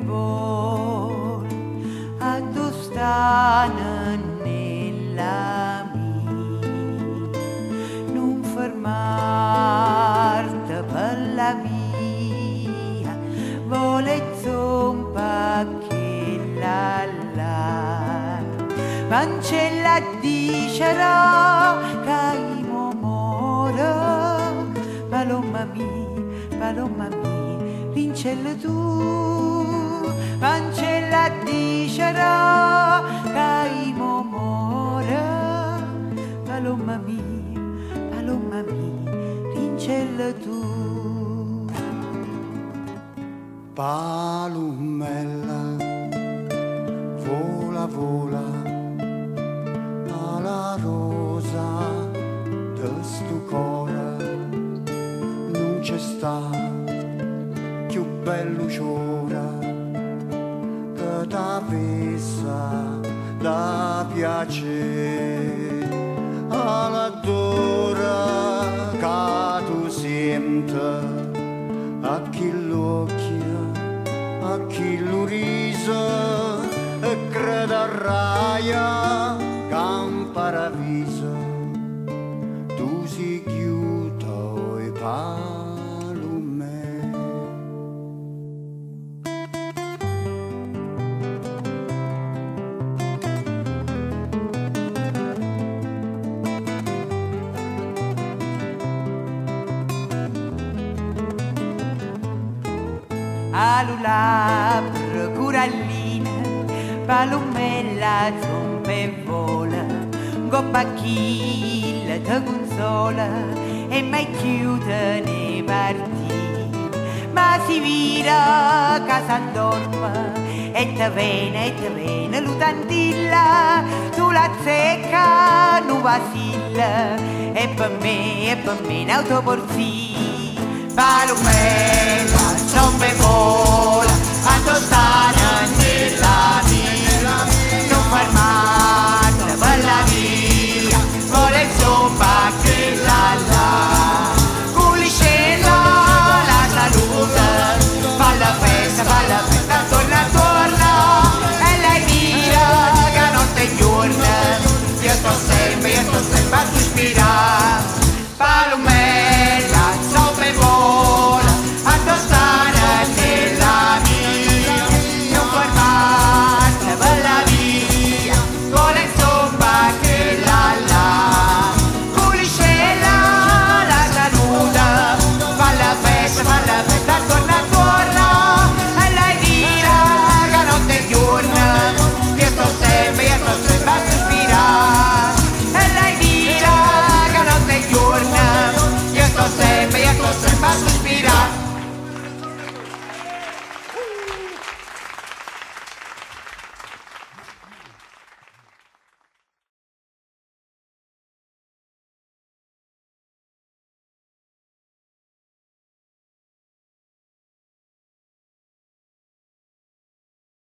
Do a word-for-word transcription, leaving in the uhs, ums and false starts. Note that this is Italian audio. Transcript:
vol addostare nella mia, non fermarti per la via, volezzo un pacchio là là, cancella dicerà che io muore, palomma mia, palomma mia, vincella tu, cancella dicerà che io muore, palomma mia, palomma mia, vincella tu. Palumella, vola, vola, alla rosa de stu cora, non c'è sta più bello c'ora che t'avessa da piacere alla d'ora che tu senti a chi l'occhio, a chi lo riso e crede a raia che un paradiso tu si chiudo e palume. Alu labbra curallina, palumella zompe vola, goppa chilla te consola e mai chiude nei partì. Ma si vira casa dorma e te vene, e te vene l'utantilla, tu la zecca, nu vacilla, e per me, e per me in autoporzi. Palumella, zompe vola,